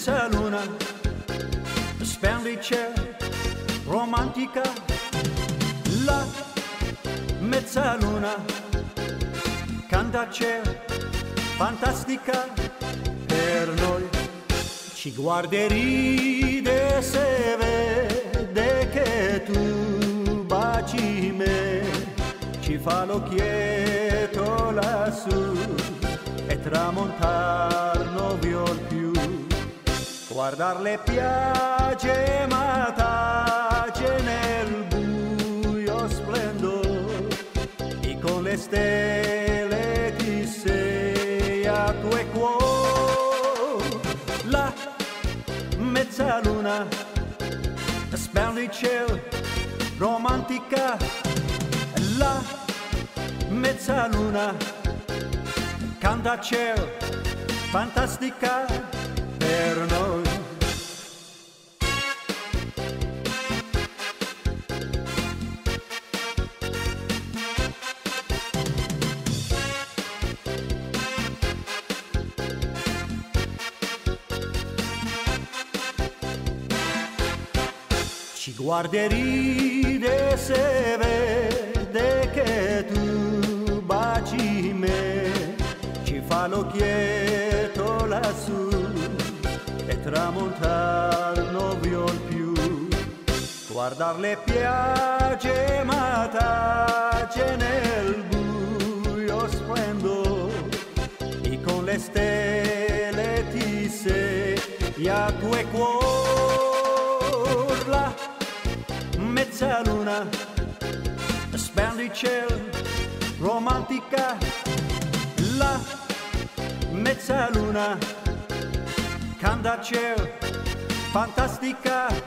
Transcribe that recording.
mezzaluna, splendida, romantica, la mezzaluna, canta cielo, fantastica per noi. Ci guarda e ride se vede che tu baci me, ci fa l'occhietto lassù e tramontar non viol più. Guardarle piace ma tace nel buio splendore e con le stelle ti sei a tuo cuore. La mezzaluna, splendida, romantica, la mezzaluna, canta cielo, fantastica per noi. Ci guarda e ride se vede che tu baci me, ci fa l'occhietto lassù e tramontar non viol più. Guardarle piace ma tace nel buio splendore e con le stelle ti sei a tuo cuore. La mezzaluna, splendida, romantica, la mezzaluna, canta cielo, fantastica